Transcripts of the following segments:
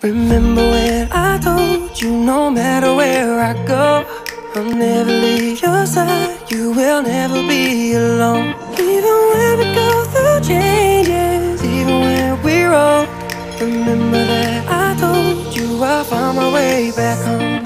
Remember when I told you no matter where I go, I'll never leave your side, you will never be alone. Even when we go through changes, even when we're old, remember that I told you I'll find my way back home.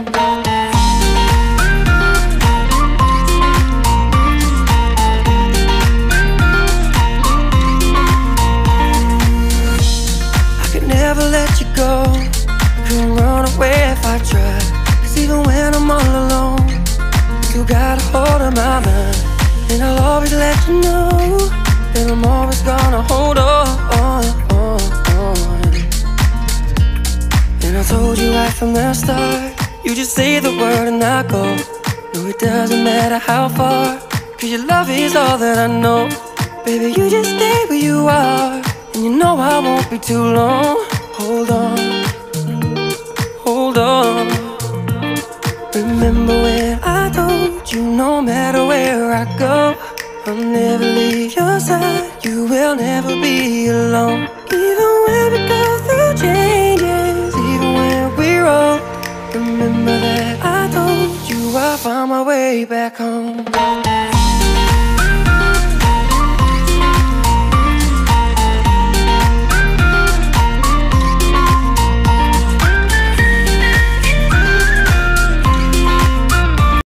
Never let you go, couldn't run away if I tried. Cause even when I'm all alone, you got a hold of my mind. And I'll always let you know that I'm always gonna hold on. And I told you right from the start, you just say the word and I go. No, it doesn't matter how far, cause your love is all that I know. Baby, you just stay where you are, and you know I won't be too long. Hold on, hold on. Remember when I told you no matter where I go, I'll never leave your side, you will never be alone. Even when we go through changes, even when we're old, remember that I told you I'll find my way back home.